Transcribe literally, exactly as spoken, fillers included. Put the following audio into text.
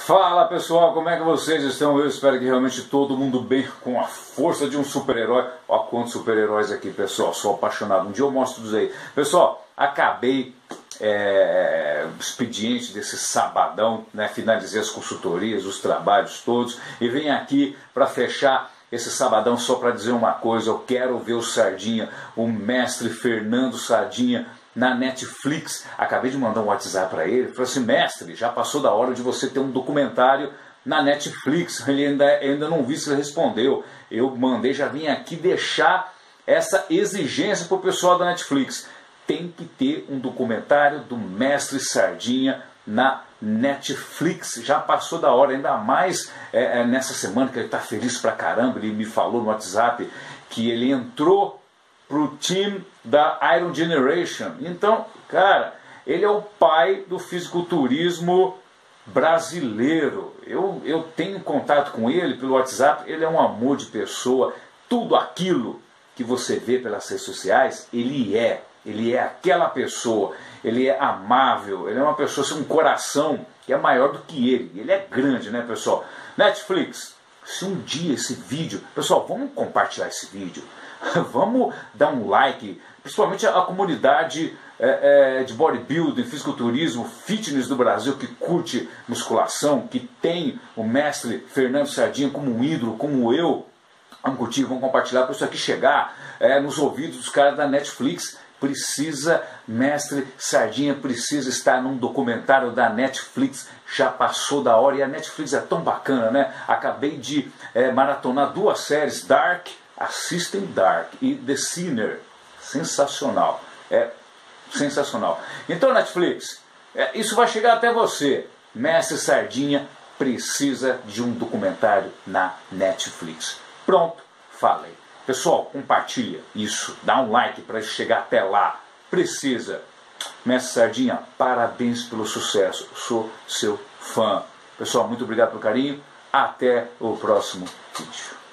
Fala pessoal, como é que vocês estão? Eu espero que realmente todo mundo bem, com a força de um super-herói. Ó quantos super-heróis aqui, pessoal, sou apaixonado. Um dia eu mostro tudo aí. Pessoal, acabei é, o expediente desse sabadão, né? Finalizei as consultorias, os trabalhos todos e venho aqui para fechar esse sabadão só para dizer uma coisa. Eu quero ver o Sardinha, o mestre Fernando Sardinha, na Netflix. Acabei de mandar um WhatsApp para ele, falei assim: mestre, já passou da hora de você ter um documentário na Netflix. Ele ainda, ainda não vi se ele respondeu. Eu mandei, já vim aqui deixar essa exigência para o pessoal da Netflix. Tem que ter um documentário do mestre Sardinha na Netflix. Já passou da hora, ainda mais é, é, nessa semana que ele está feliz pra caramba. Ele me falou no WhatsApp que ele entrou pro time da Iron Generation. Então, cara, ele é o pai do fisiculturismo brasileiro. Eu, eu tenho contato com ele pelo WhatsApp. Ele é um amor de pessoa. Tudo aquilo que você vê pelas redes sociais, ele é. Ele é aquela pessoa. Ele é amável. Ele é uma pessoa com um coração que é maior do que ele. Ele é grande, né, pessoal? Netflix, se um dia esse vídeo... Pessoal, vamos compartilhar esse vídeo. Vamos dar um like, principalmente a, a comunidade é, é, de bodybuilding, fisiculturismo, fitness do Brasil, que curte musculação, que tem o mestre Fernando Sardinha como um ídolo, como eu. Vamos curtir, vamos compartilhar para isso aqui chegar é, nos ouvidos dos caras da Netflix. Precisa, mestre Sardinha precisa estar num documentário da Netflix. Já passou da hora e a Netflix é tão bacana, né? Acabei de é, maratonar duas séries, Dark, assistem Dark, e The Sinner, sensacional, é sensacional. Então, Netflix, é, isso vai chegar até você. Mestre Sardinha precisa de um documentário na Netflix. Pronto, falei. Pessoal, compartilha isso, dá um like para chegar até lá. Precisa. Mestre Sardinha, parabéns pelo sucesso, sou seu fã. Pessoal, muito obrigado pelo carinho, até o próximo vídeo.